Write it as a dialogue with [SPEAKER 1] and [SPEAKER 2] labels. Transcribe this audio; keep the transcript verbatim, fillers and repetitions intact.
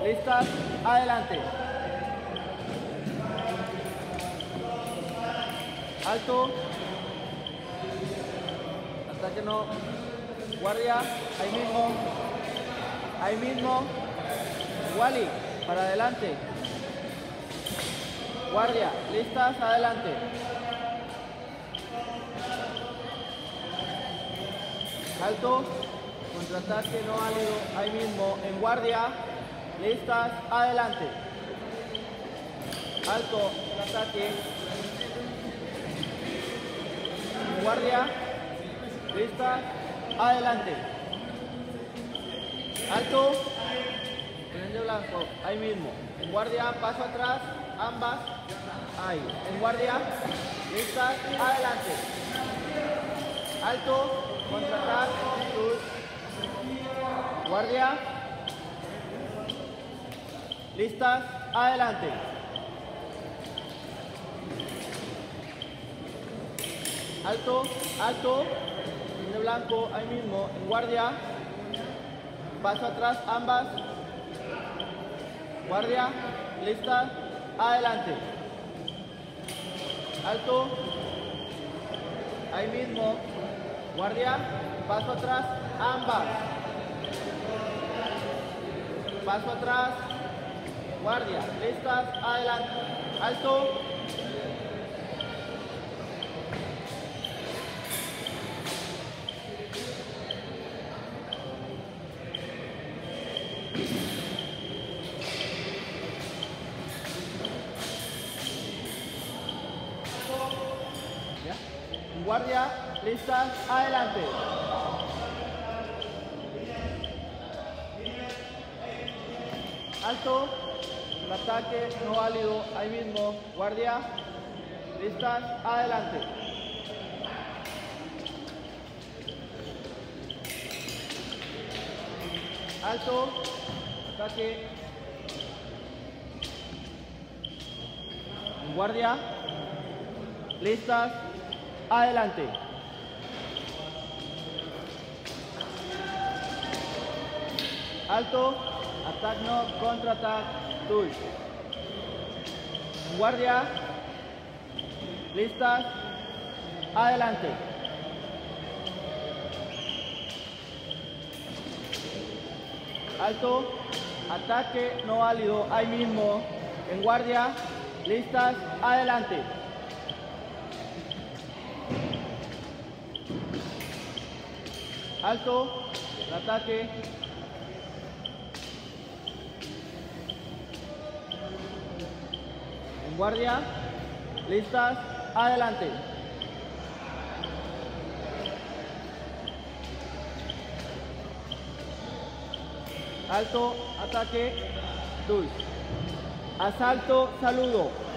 [SPEAKER 1] listas, adelante. Alto. Hasta que no. Guardia, ahí mismo. Ahí mismo. Wally, para adelante. Guardia, listas, adelante. Alto. Contraataque no válido, ahí mismo. En guardia, listas, adelante. Alto, contraataque. En guardia, listas, adelante. Alto. Prende blanco, ahí mismo. En guardia, paso atrás, ambas. Ahí. En guardia, listas, adelante. Alto, contraataque, guardia, listas, adelante. Alto, alto, de blanco, ahí mismo, en guardia, paso atrás, ambas, guardia, listas, adelante. Alto, ahí mismo, guardia, paso atrás, ambas. Paso atrás, guardia, listas, adelante. Alto. ¿Ya? Guardia, listas, adelante. Alto, el ataque no válido, ahí mismo, guardia, listas, adelante. Alto, ataque, guardia, listas, adelante. Alto. Attack no, contra-attack, touch. Guardia, listas, adelante. Alto, ataque no válido, ahí mismo. En guardia, listas, adelante. Alto, el ataque. Guardia, listas, adelante. Alto, ataque, touch. Asalto, saludo.